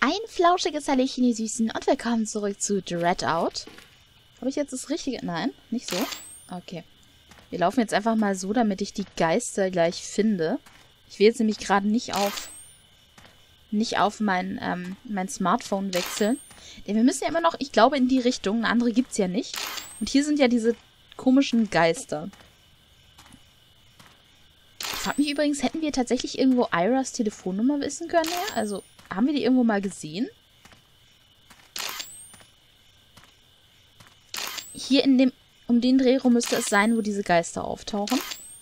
Ein flauschiges Hallöchen, ihr Süßen, und willkommen zurück zu Dreadout. Habe ich jetzt das Richtige? Nein, nicht so. Okay. Wir laufen jetzt einfach mal so, damit ich die Geister gleich finde. Ich will jetzt nämlich gerade nicht auf mein Smartphone wechseln. Denn wir müssen ja immer noch, ich glaube, in die Richtung. Eine andere gibt es ja nicht. Und hier sind ja diese komischen Geister. Ich frage mich übrigens, hätten wir tatsächlich irgendwo Iras Telefonnummer wissen können? Ja? Also, haben wir die irgendwo mal gesehen? Hier um den Dreh rum müsste es sein, wo diese Geister auftauchen.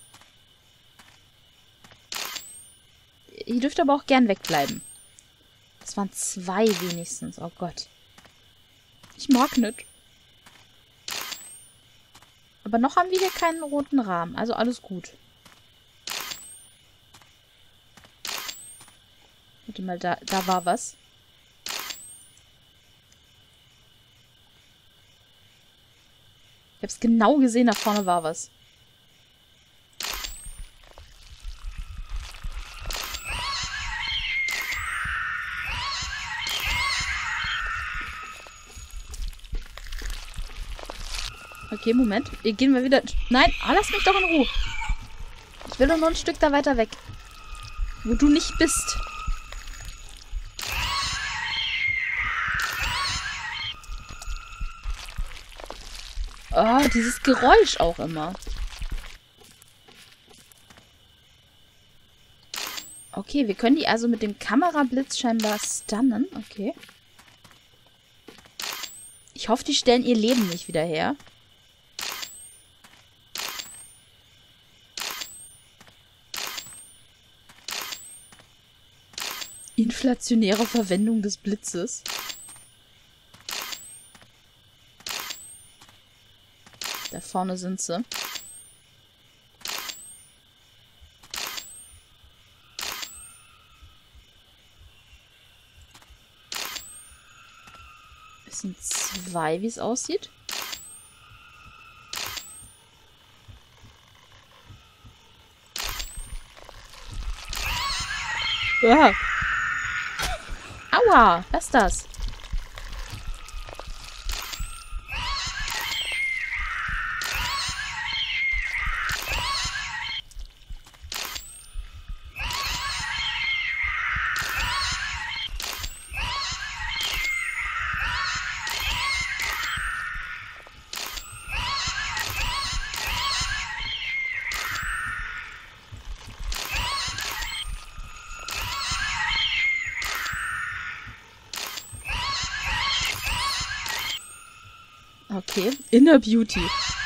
Ihr dürft aber auch gern wegbleiben. Das waren 2 wenigstens. Oh Gott. Ich mag nicht. Aber noch haben wir hier keinen roten Rahmen. Also alles gut. Warte mal, da war was. Ich hab's genau gesehen, da vorne war was. Okay, Moment. Wir gehen mal wieder... Nein, lass mich doch in Ruhe. Ich will doch nur ein Stück da weiter weg. Wo du nicht bist. Oh, dieses Geräusch auch immer. Okay, wir können die also mit dem Kamerablitz scheinbar stunnen. Okay. Ich hoffe, die stellen ihr Leben nicht wieder her. Inflationäre Verwendung des Blitzes. Da vorne sind sie. Es sind 2, wie es aussieht. Ah. Aua, was ist das? Okay, Inner Beauty.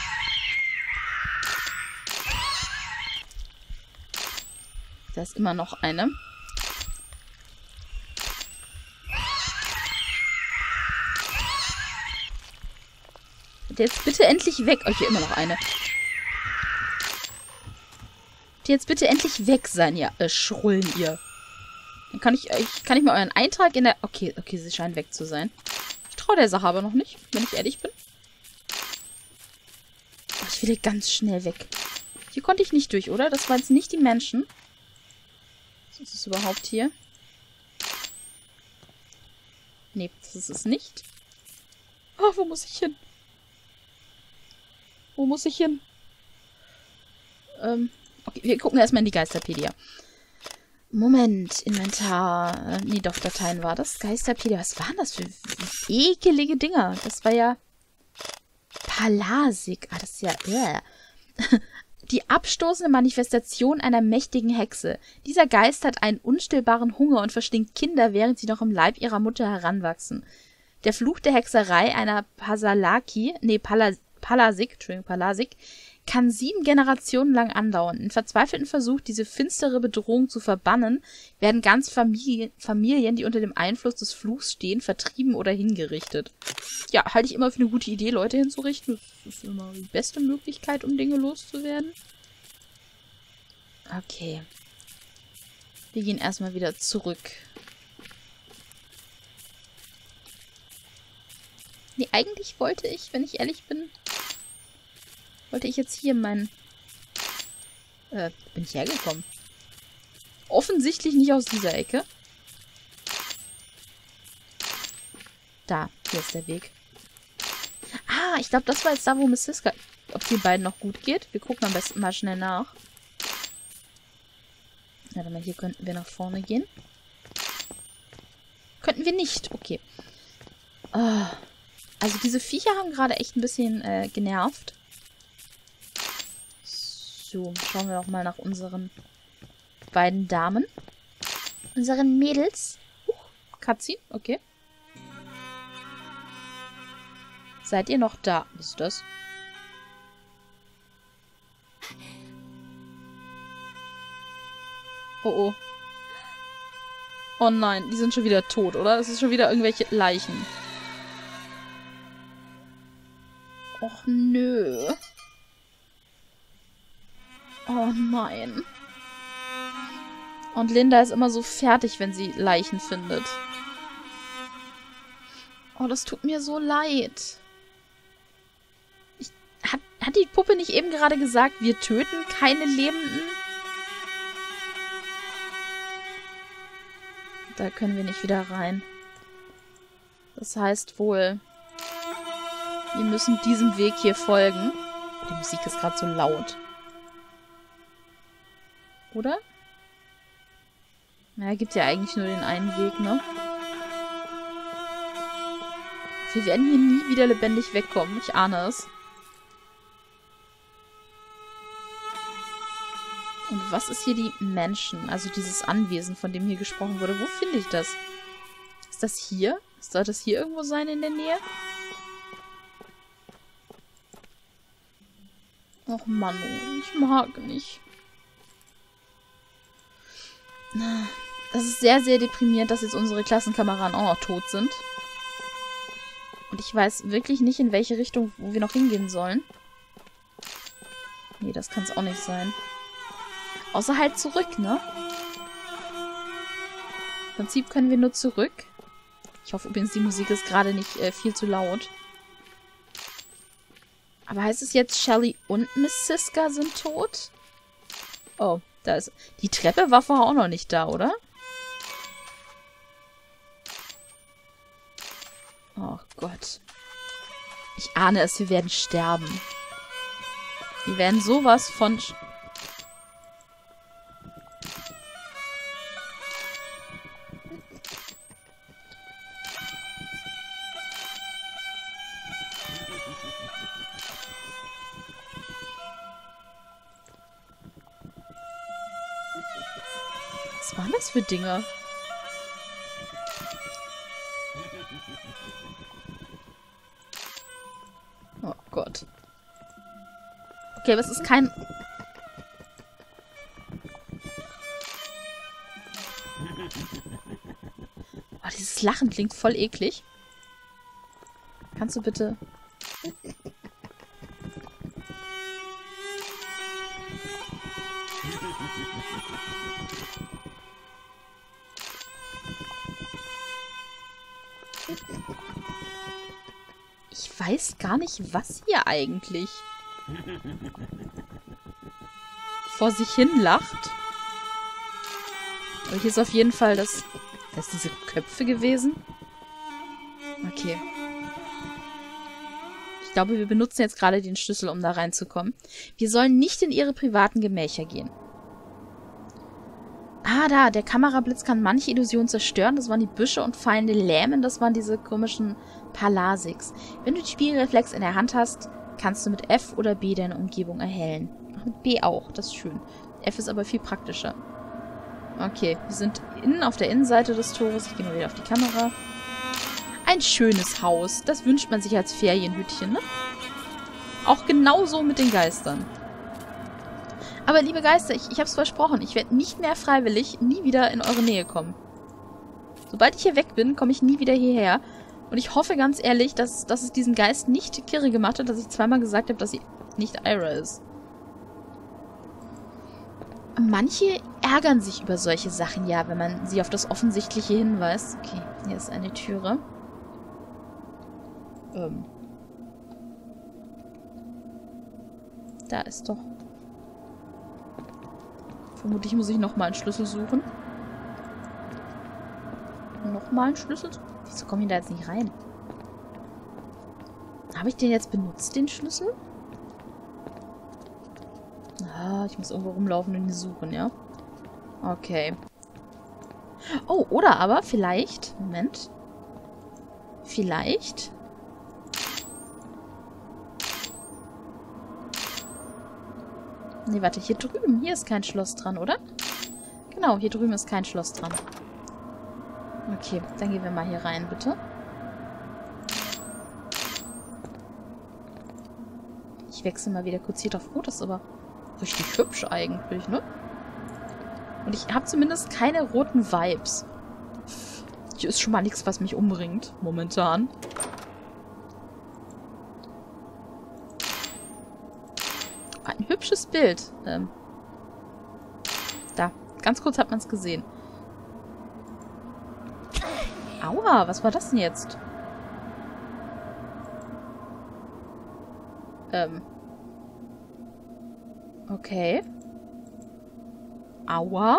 Da ist immer noch eine. Und jetzt bitte endlich weg. Oh, hier immer noch eine. Und jetzt bitte endlich weg sein, ihr Schrullen, ihr. Dann kann ich mal euren Eintrag in der... Okay, sie scheinen weg zu sein. Ich traue der Sache aber noch nicht, wenn ich ehrlich bin. Oh, ich will hier ganz schnell weg. Hier konnte ich nicht durch, oder? Das waren jetzt nicht die Menschen. Was ist es überhaupt hier? Nee, das ist es nicht. Oh, wo muss ich hin? Wo muss ich hin? Okay, wir gucken erstmal in die Geisterpedia. Moment, Inventar. Nee, doch, Dateien war das. Geisterpedia. Was waren das für ekelige Dinger? Das war ja... Palasik. Ah, das ist ja... Die abstoßende Manifestation einer mächtigen Hexe. Dieser Geist hat einen unstillbaren Hunger und verschlingt Kinder, während sie noch im Leib ihrer Mutter heranwachsen. Der Fluch der Hexerei einer Palasik, kann 7 Generationen lang andauern. In verzweifelten Versuch, diese finstere Bedrohung zu verbannen, werden ganz Familien, die unter dem Einfluss des Fluchs stehen, vertrieben oder hingerichtet. Ja, halte ich immer für eine gute Idee, Leute hinzurichten. Das ist immer die beste Möglichkeit, um Dinge loszuwerden. Okay. Wir gehen erstmal wieder zurück. Nee, eigentlich wollte ich, wenn ich ehrlich bin... Wollte ich jetzt hier meinen... bin ich hergekommen? Offensichtlich nicht aus dieser Ecke. Da, hier ist der Weg. Ah, ich glaube, das war jetzt da, wo Miss Siska... Ob es den beiden noch gut geht? Wir gucken am besten mal schnell nach. Warte mal, hier könnten wir nach vorne gehen. Könnten wir nicht. Okay. Oh. Also diese Viecher haben gerade echt ein bisschen genervt. So, schauen wir doch mal nach unseren beiden Damen. Unseren Mädels. Cutscene, okay. Seid ihr noch da? Was ist das? Oh oh. Oh nein, die sind schon wieder tot, oder? Es ist schon wieder irgendwelche Leichen. Och nö. Oh nein. Und Linda ist immer so fertig, wenn sie Leichen findet. Oh, das tut mir so leid. Hat die Puppe nicht eben gerade gesagt, wir töten keine Lebenden? Da können wir nicht wieder rein. Das heißt wohl, wir müssen diesem Weg hier folgen. Die Musik ist gerade so laut. Oder? Na, gibt ja eigentlich nur den einen Weg, ne? Wir werden hier nie wieder lebendig wegkommen. Ich ahne es. Und was ist hier die Mansion? Also dieses Anwesen, von dem hier gesprochen wurde. Wo finde ich das? Ist das hier? Soll das hier irgendwo sein in der Nähe? Och Mann, ich mag nicht. Das ist sehr, sehr deprimierend, dass jetzt unsere Klassenkameraden auch noch tot sind. Und ich weiß wirklich nicht, in welche Richtung, wo wir noch hingehen sollen. Nee, das kann es auch nicht sein. Außer halt zurück, ne? Im Prinzip können wir nur zurück. Ich hoffe übrigens, die Musik ist gerade nicht viel zu laut. Aber heißt es jetzt, Shelly und Miss Siska sind tot? Oh, da ist... Die Treppe war vorher auch noch nicht da, oder? Oh Gott. Ich ahne es, wir werden sterben. Wir werden sowas von... Was waren das für Dinge? Oh Gott. Okay, aber es ist kein... Oh, dieses Lachen klingt voll eklig. Kannst du bitte... Ich weiß gar nicht, was hier eigentlich vor sich hin lacht. Aber hier ist auf jeden Fall das... Das sind diese Köpfe gewesen? Okay. Ich glaube, wir benutzen jetzt gerade den Schlüssel, um da reinzukommen. Wir sollen nicht in ihre privaten Gemächer gehen. Ah, da. Der Kamerablitz kann manche Illusionen zerstören. Das waren die Büsche und Feinde lähmen. Das waren diese komischen Palasiks. Wenn du die Spiegelreflex in der Hand hast, kannst du mit F oder B deine Umgebung erhellen. Ach, mit B auch. Das ist schön. F ist aber viel praktischer. Okay, wir sind innen auf der Innenseite des Tores. Ich gehe mal wieder auf die Kamera. Ein schönes Haus. Das wünscht man sich als Ferienhütchen, ne? Auch genauso mit den Geistern. Aber liebe Geister, ich hab's versprochen. Ich werde nicht mehr freiwillig nie wieder in eure Nähe kommen. Sobald ich hier weg bin, komme ich nie wieder hierher. Und ich hoffe ganz ehrlich, dass es diesen Geist nicht kirre gemacht hat, dass ich zweimal gesagt habe, dass sie nicht Ira ist. Manche ärgern sich über solche Sachen, ja, wenn man sie auf das Offensichtliche hinweist. Okay, hier ist eine Türe. Da ist doch... Vermutlich muss ich nochmal einen Schlüssel suchen. Nochmal einen Schlüssel? Wieso komme ich da jetzt nicht rein? Habe ich den jetzt benutzt, den Schlüssel? Ah, ich muss irgendwo rumlaufen und ihn suchen, ja? Okay. Oh, oder aber vielleicht... Moment. Vielleicht... Nee, warte, hier drüben. Hier ist kein Schloss dran, oder? Genau, hier drüben ist kein Schloss dran. Okay, dann gehen wir mal hier rein, bitte. Ich wechsle mal wieder kurz hier drauf. Oh, das ist aber richtig hübsch eigentlich, ne? Und ich habe zumindest keine roten Vibes. Hier ist schon mal nichts, was mich umbringt, momentan. Ein hübsches Bild. Da. Ganz kurz hat man es gesehen. Aua, was war das denn jetzt? Okay. Aua.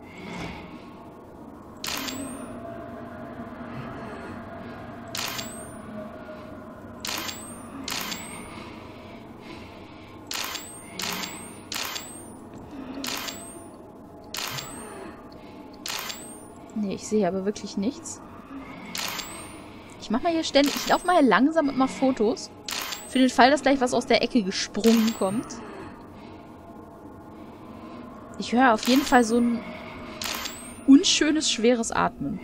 Nee, ich sehe aber wirklich nichts. Ich mache mal hier ständig... Ich laufe mal hier langsam und mache Fotos. Für den Fall, dass gleich was aus der Ecke gesprungen kommt. Ich höre auf jeden Fall so ein unschönes, schweres Atmen.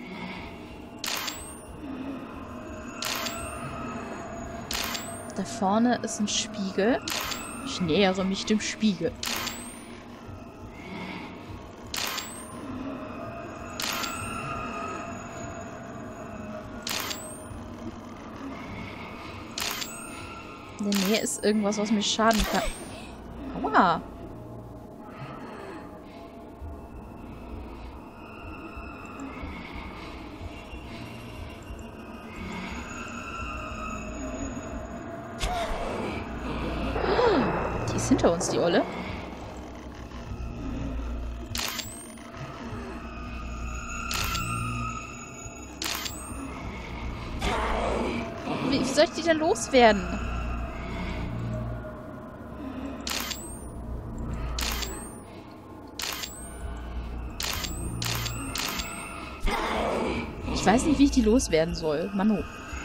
Da vorne ist ein Spiegel. Ich nähere mich dem Spiegel. In der Nähe ist irgendwas, was mir schaden kann. Aua. Die ist hinter uns, die Olle. Wie soll ich die denn loswerden? Ich weiß nicht, wie ich die loswerden soll. Manu.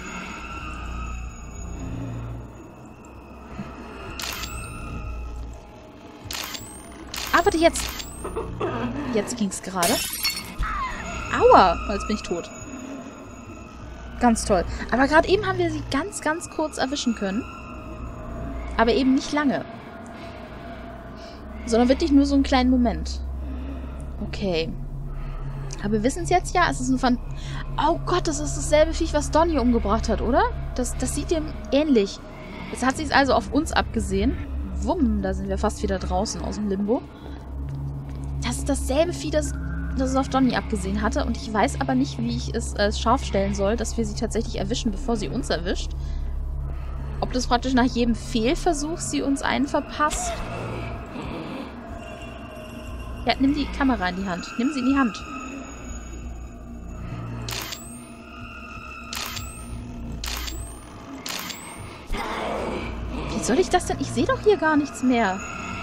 Ah, warte, jetzt. Jetzt ging's gerade. Aua. Jetzt bin ich tot. Ganz toll. Aber gerade eben haben wir sie ganz, ganz kurz erwischen können. Aber eben nicht lange. Sondern wirklich nur so einen kleinen Moment. Okay. Aber wir wissen es jetzt ja. Es ist ein Oh Gott, das ist dasselbe Viech, was Donnie umgebracht hat, oder? Das sieht dem ähnlich. Jetzt hat sie es also auf uns abgesehen. Wumm, da sind wir fast wieder draußen aus dem Limbo. Das ist dasselbe Vieh, das es auf Donnie abgesehen hatte. Und ich weiß aber nicht, wie ich es scharf stellen soll, dass wir sie tatsächlich erwischen, bevor sie uns erwischt. Ob das praktisch nach jedem Fehlversuch sie uns einen verpasst. Ja, nimm die Kamera in die Hand. Nimm sie in die Hand. Wie soll ich das denn? Ich sehe doch hier gar nichts mehr.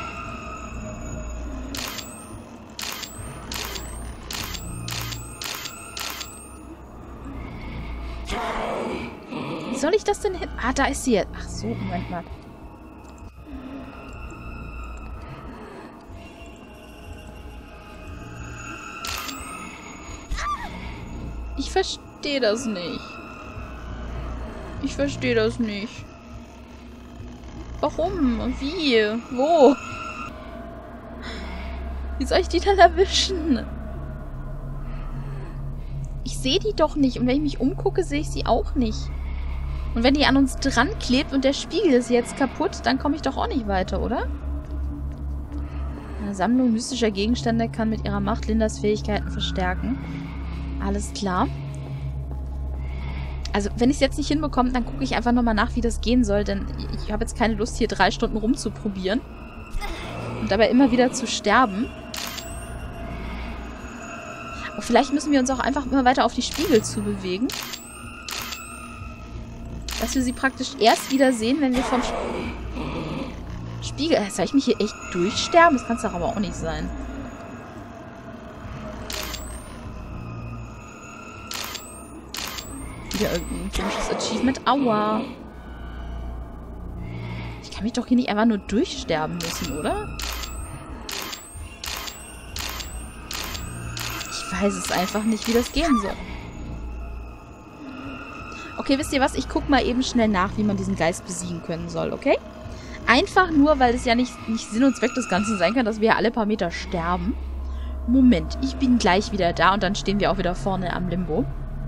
Wie soll ich das denn hin... Ah, da ist sie jetzt. Ach so, Moment mal. Ich verstehe das nicht. Ich verstehe das nicht. Warum? Wie? Wo? Wie soll ich die dann erwischen? Ich sehe die doch nicht. Und wenn ich mich umgucke, sehe ich sie auch nicht. Und wenn die an uns dran klebt und der Spiegel ist jetzt kaputt, dann komme ich doch auch nicht weiter, oder? Eine Sammlung mystischer Gegenstände kann mit ihrer Macht Lindas Fähigkeiten verstärken. Alles klar. Also, wenn ich es jetzt nicht hinbekomme, dann gucke ich einfach nochmal nach, wie das gehen soll, denn ich habe jetzt keine Lust, hier 3 Stunden rumzuprobieren. Und dabei immer wieder zu sterben. Und vielleicht müssen wir uns auch einfach immer weiter auf die Spiegel zu bewegen. dass wir sie praktisch erst wieder sehen, wenn wir vom Spiegel... Soll ich mich hier echt durchsterben? Das kann es doch aber auch nicht sein. Wieder irgendein komisches Achievement. Aua. Ich kann mich doch hier nicht einfach nur durchsterben müssen, oder? Ich weiß es einfach nicht, wie das gehen soll. Okay, wisst ihr was? Ich gucke mal eben schnell nach, wie man diesen Geist besiegen können soll, okay? Einfach nur, weil es ja nicht Sinn und Zweck des Ganzen sein kann, dass wir alle paar Meter sterben. Moment, ich bin gleich wieder da und dann stehen wir auch wieder vorne am Limbo.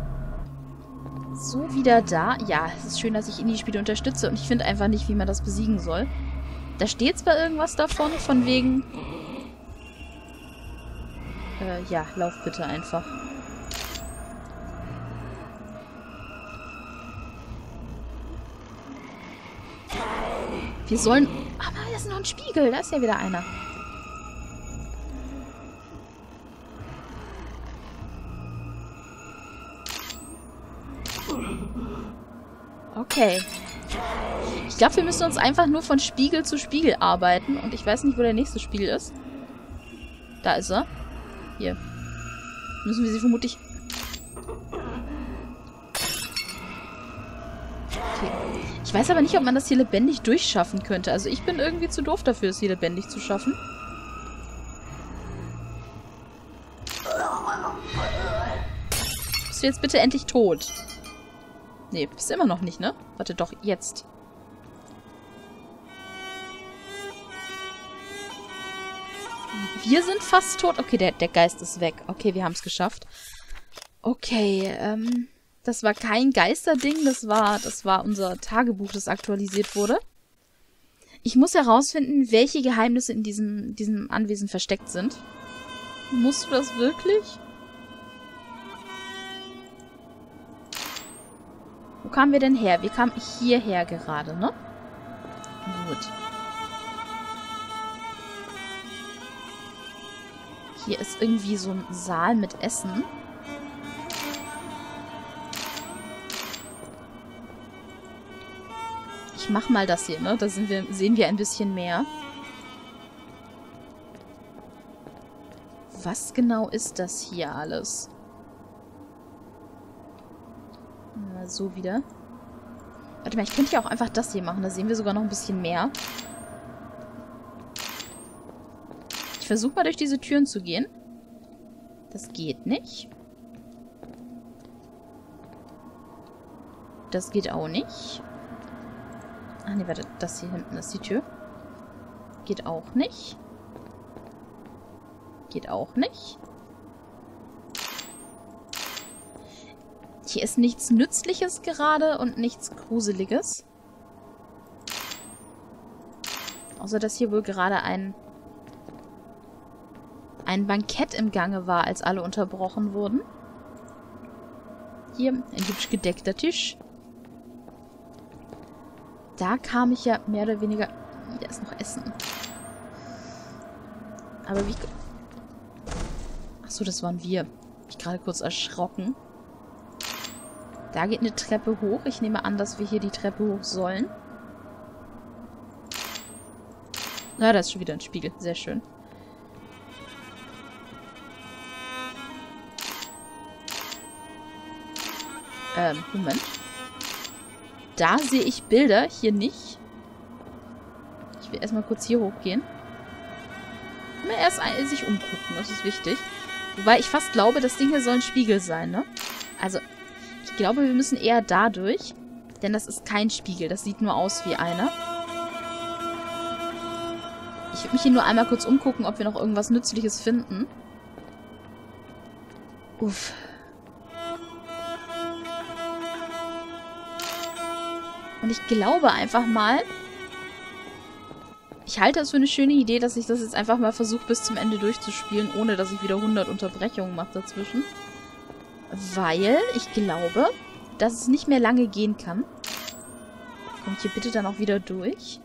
So, wieder da. Ja, es ist schön, dass ich Indie-Spiele unterstütze und ich finde einfach nicht, wie man das besiegen soll. Da steht zwar irgendwas davon, von wegen... ja, lauf bitte einfach. Wir sollen... Aber da ist noch ein Spiegel. Da ist ja wieder einer. Okay. Ich glaube, wir müssen uns einfach nur von Spiegel zu Spiegel arbeiten. Und ich weiß nicht, wo der nächste Spiegel ist. Da ist er. Hier. Müssen wir sie vermutlich... Okay. Ich weiß aber nicht, ob man das hier lebendig durchschaffen könnte. Also ich bin irgendwie zu doof dafür, es hier lebendig zu schaffen. Bist du jetzt bitte endlich tot? Nee, bist du immer noch nicht, ne? Warte doch, jetzt. Wir sind fast tot. Okay, der Geist ist weg. Okay, wir haben es geschafft. Okay, das war kein Geisterding. Das war unser Tagebuch, das aktualisiert wurde. Ich muss herausfinden, welche Geheimnisse in diesem Anwesen versteckt sind. Musst du das wirklich? Wo kamen wir denn her? Wir kamen hierher gerade, ne? Gut. Hier ist irgendwie so ein Saal mit Essen. Ich mach mal das hier, ne? Da sehen wir ein bisschen mehr. Was genau ist das hier alles? So wieder. Warte mal, ich könnte ja auch einfach das hier machen. Da sehen wir sogar noch ein bisschen mehr. Ich versuche mal durch diese Türen zu gehen. Das geht nicht. Das geht auch nicht. Ach nee, warte. Das hier hinten ist die Tür. Geht auch nicht. Geht auch nicht. Hier ist nichts Nützliches gerade und nichts Gruseliges. Außer, dass hier wohl gerade ein Bankett im Gange war, als alle unterbrochen wurden. Hier ein hübsch gedeckter Tisch. Da kam ich ja mehr oder weniger... Da ist noch Essen. Aber wie... Achso, das waren wir. Hab ich gerade kurz erschrocken. Da geht eine Treppe hoch. Ich nehme an, dass wir hier die Treppe hoch sollen. Na, da ist schon wieder ein Spiegel. Sehr schön. Moment. Da sehe ich Bilder. Hier nicht. Ich will erstmal kurz hier hochgehen. Immer erst sich umgucken. Das ist wichtig. Wobei ich fast glaube, das Ding hier soll ein Spiegel sein, ne? Also... Ich glaube, wir müssen eher da durch. Denn das ist kein Spiegel. Das sieht nur aus wie einer. Ich würde mich hier nur einmal kurz umgucken, ob wir noch irgendwas Nützliches finden. Uff. Und ich glaube einfach mal... Ich halte es für eine schöne Idee, dass ich das jetzt einfach mal versuche, bis zum Ende durchzuspielen, ohne dass ich wieder 100 Unterbrechungen mache dazwischen. Weil ich glaube, dass es nicht mehr lange gehen kann. Kommt hier bitte dann auch wieder durch.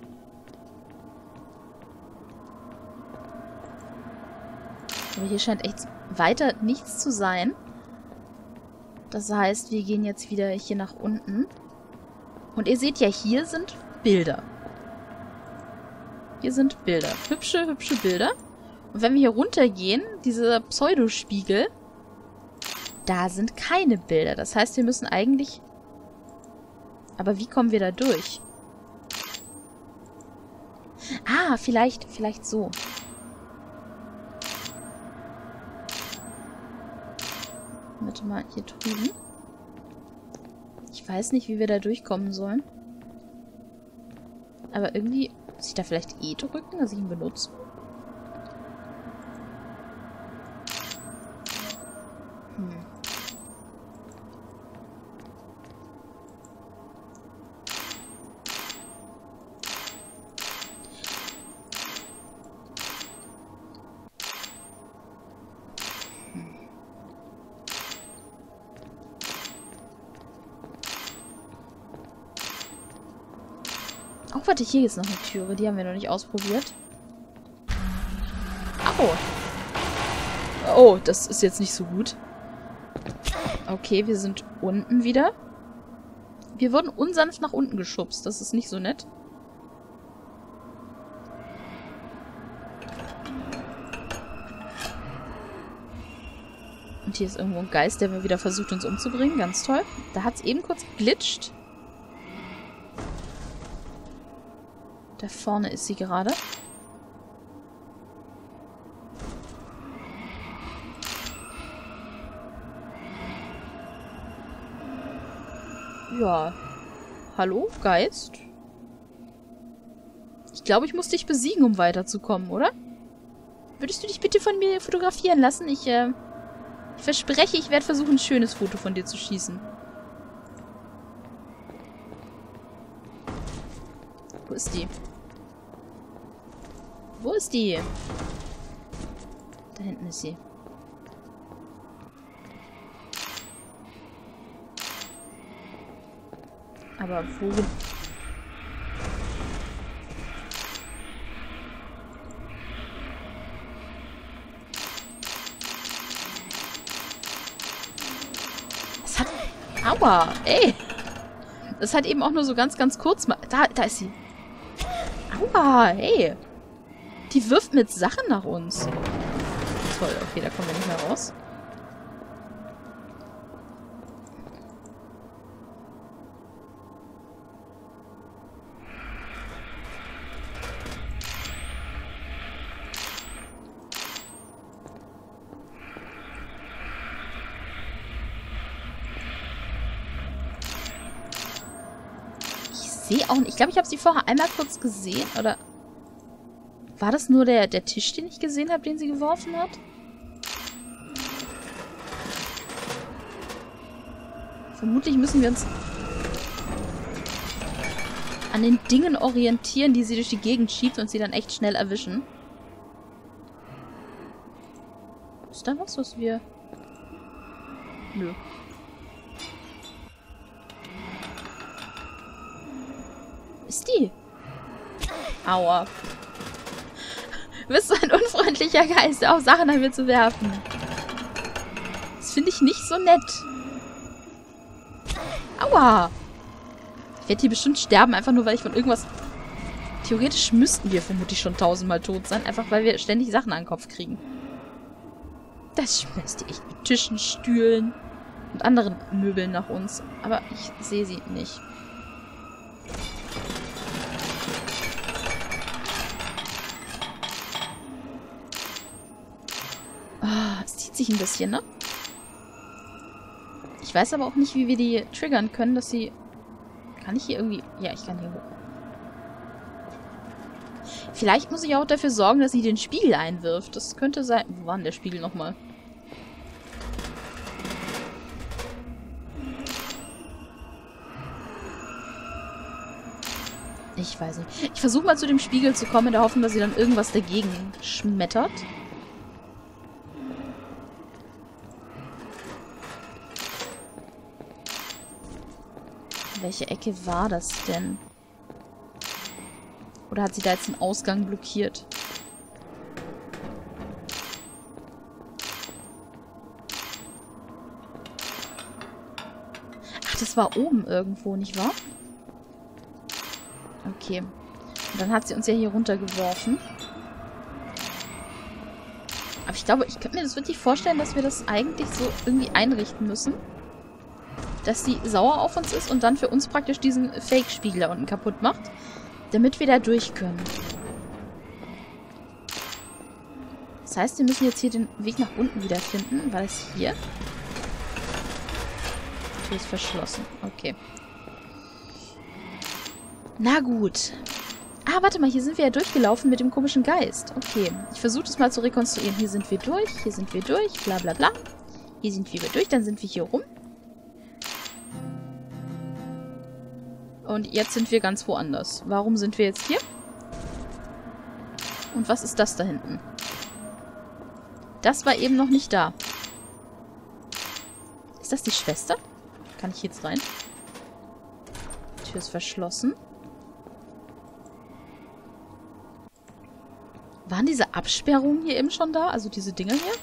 Aber hier scheint echt weiter nichts zu sein. Das heißt, wir gehen jetzt wieder hier nach unten. Und ihr seht ja, hier sind Bilder. Hier sind Bilder. Hübsche, hübsche Bilder. Und wenn wir hier runtergehen, diese Pseudospiegel, da sind keine Bilder. Das heißt, wir müssen eigentlich... Aber wie kommen wir da durch? Ah, vielleicht so. Warte mal, hier drüben. Ich weiß nicht, wie wir da durchkommen sollen. Aber irgendwie... Muss ich da vielleicht E drücken, dass ich ihn benutze? Oh, warte, hier ist noch eine Türe. Die haben wir noch nicht ausprobiert. Au! Oh, das ist jetzt nicht so gut. Okay, wir sind unten wieder. Wir wurden unsanft nach unten geschubst. Das ist nicht so nett. Und hier ist irgendwo ein Geist, der mir wieder versucht, uns umzubringen. Ganz toll. Da hat es eben kurz geglitscht. Da vorne ist sie gerade. Ja. Hallo, Geist? Ich glaube, ich muss dich besiegen, um weiterzukommen, oder? Würdest du dich bitte von mir fotografieren lassen? Ich verspreche, ich werde versuchen, ein schönes Foto von dir zu schießen. Wo ist die? Wo ist die? Da hinten ist sie. Aber wo... Das hat... Aua! Ey! Das hat eben auch nur so ganz, ganz kurz mal... Da ist sie. Aua! Ey! Die wirft mit Sachen nach uns. Toll, okay, da kommen wir nicht mehr raus. Ich sehe auch nicht... Ich glaube, ich habe sie vorher einmal kurz gesehen, oder... War das nur der Tisch, den ich gesehen habe, den sie geworfen hat? Vermutlich müssen wir uns an den Dingen orientieren, die sie durch die Gegend schiebt und sie dann echt schnell erwischen. Ist da was wir... Nö. Ist die? Aua. Du bist so ein unfreundlicher Geist, auch Sachen an mir zu werfen. Das finde ich nicht so nett. Aua! Ich werde hier bestimmt sterben, einfach nur, weil ich von irgendwas... Theoretisch müssten wir vermutlich schon 1000-mal tot sein, einfach weil wir ständig Sachen an den Kopf kriegen. Das schmeißt die echt mit Tischen, Stühlen und anderen Möbeln nach uns. Aber ich sehe sie nicht. Es zieht sich ein bisschen, ne? Ich weiß aber auch nicht, wie wir die triggern können, dass sie... Kann ich hier irgendwie... Ja, ich kann hier hoch. Vielleicht muss ich auch dafür sorgen, dass sie den Spiegel einwirft. Das könnte sein... Wo war denn der Spiegel nochmal? Ich weiß nicht. Ich versuche mal zu dem Spiegel zu kommen, in der Hoffnung, dass sie dann irgendwas dagegen schmettert. Welche Ecke war das denn? Oder hat sie da jetzt den Ausgang blockiert? Ach, das war oben irgendwo, nicht wahr? Okay. Und dann hat sie uns ja hier runtergeworfen. Aber ich glaube, ich könnte mir das wirklich vorstellen, dass wir das eigentlich so irgendwie einrichten müssen. Dass sie sauer auf uns ist und dann für uns praktisch diesen Fake-Spiegel da unten kaputt macht. Damit wir da durch können. Das heißt, wir müssen jetzt hier den Weg nach unten wiederfinden. War das hier? Die Tür ist verschlossen. Okay. Na gut. Ah, warte mal, hier sind wir ja durchgelaufen mit dem komischen Geist. Okay, ich versuche das mal zu rekonstruieren. Hier sind wir durch, bla bla bla. Hier sind wir durch, dann sind wir hier rum. Und jetzt sind wir ganz woanders. Warum sind wir jetzt hier? Und was ist das da hinten? Das war eben noch nicht da. Ist das die Schwester? Kann ich jetzt rein? Die Tür ist verschlossen. Waren diese Absperrungen hier eben schon da? Also diese Dinger hier?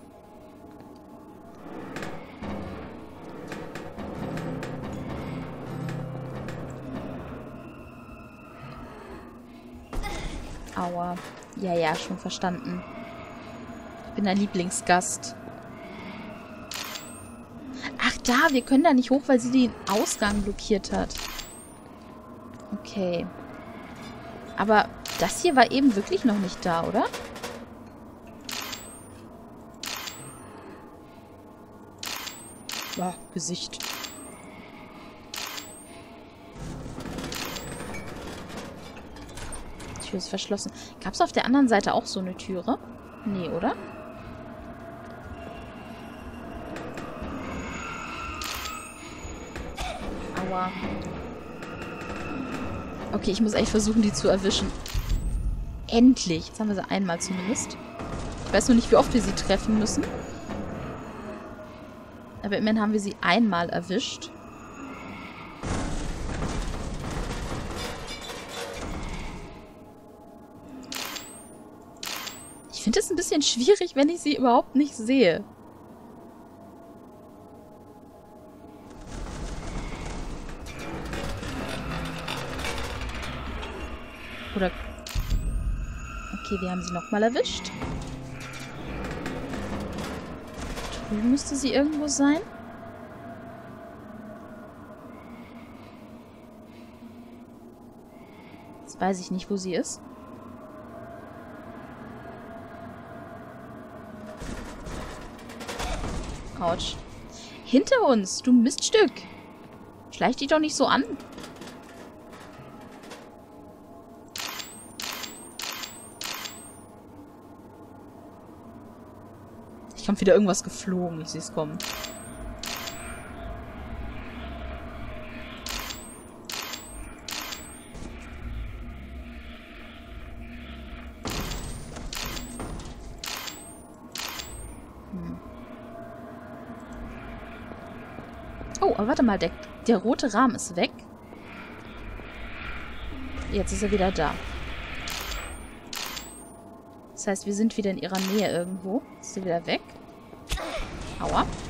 Aua. Ja, ja, schon verstanden. Ich bin dein Lieblingsgast. Ach da, wir können da nicht hoch, weil sie den Ausgang blockiert hat. Okay. Aber das hier war eben wirklich noch nicht da, oder? Boah, Gesicht. Die Tür ist verschlossen. Gab es auf der anderen Seite auch so eine Türe? Nee, oder? Aua. Okay, ich muss echt versuchen, die zu erwischen. Endlich! Jetzt haben wir sie einmal zumindest. Ich weiß nur nicht, wie oft wir sie treffen müssen. Aber immerhin haben wir sie einmal erwischt. Ich finde es ein bisschen schwierig, wenn ich sie überhaupt nicht sehe. Oder... Okay, wir haben sie nochmal erwischt. Drüben müsste sie irgendwo sein. Jetzt weiß ich nicht, wo sie ist. Autsch. Hinter uns, du Miststück. Schleich dich doch nicht so an. Kommt wieder irgendwas geflogen. Ich sehe es kommen. Oh, aber warte mal. Der rote Rahmen ist weg. Jetzt ist er wieder da. Das heißt, wir sind wieder in ihrer Nähe irgendwo. Ist sie wieder weg? Aua.